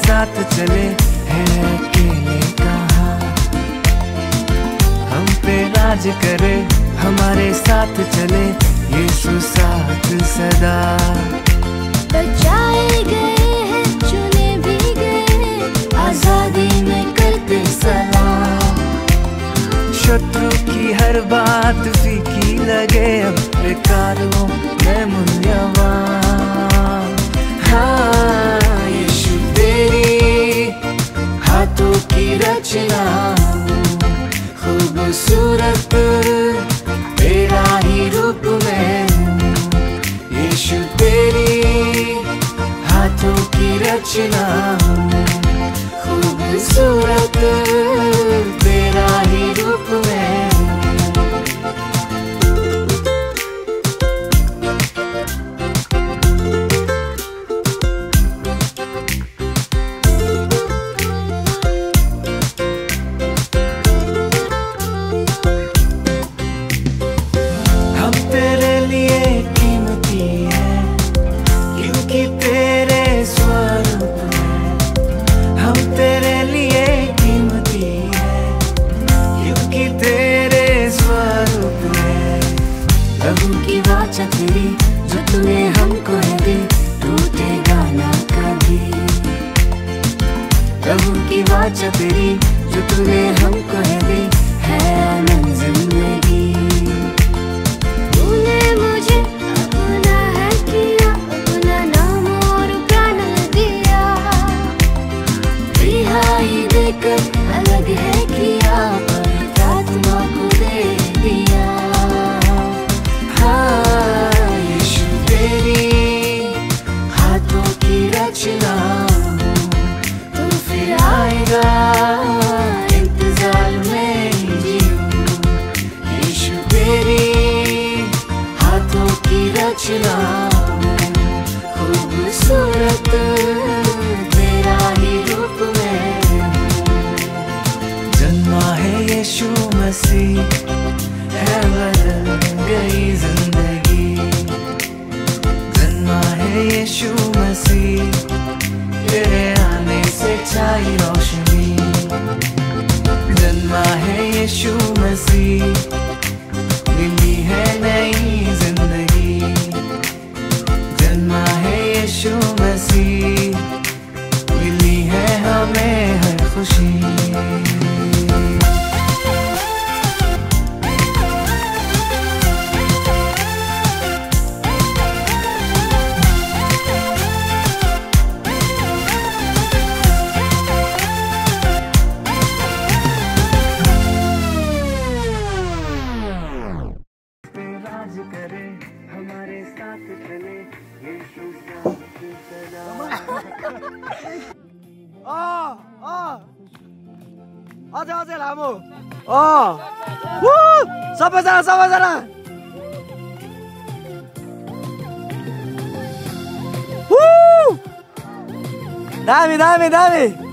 साथ चले, है अकेले कहाँ। हम पे राज करे, हमारे साथ चले, यीशु साथ सदा। बचाए गए हैं, चुने भी गए, आजादी में करते सलाम। शत्रु की हर बात फीकी लगे, अब बेकार हो मैं मूल्यवान। हाँ यीशु तेरी हाथों की रचना, खूबसूरत तेरा ही रूप में। यीशु तेरी हाथों की रचना, खूबसूरत तेरा ही रूप में। हम तेरे लिए कीमती हैं, क्योंकि तेरे स्वरूप हैं। हम तेरे लिए कीमती हैं, क्योंकि तेरे स्वरूप हैं। प्रभु की वाचा तेरी जो तूने हमको है दी, टूटेगा ना कभी। प्रभु की वाचा तेरी जो तूने हमको है दी, है आनंद जिंदगी। तूने मुझे अपना है किया, अपना नाम और प्राण दिया। रिहाई देकर अलग है किया, पवित्र आत्मा को दे दिया। हाँ यीशु तेरी हाथों की रचना, तू फिर आएगा इंतजार में ही जीऊं। यीशु तेरी हाथों की रचना, खूबसूरत तेरा ही रूप में। जन्मा है यीशु मसीह, है बदल गई जिंदगी। जन्मा है यीशु मसीह, तेरे आने से छाई रोशनी। जन्मा है यीशु मसीह, मिली है नई जिंदगी। जन्मा है यीशु मसीह, मिली है हमें हर खुशी। राज करे, हमारे साथ चले, यीशु साथ सदा। अझै लामो सबैजना दामी दामी दामी।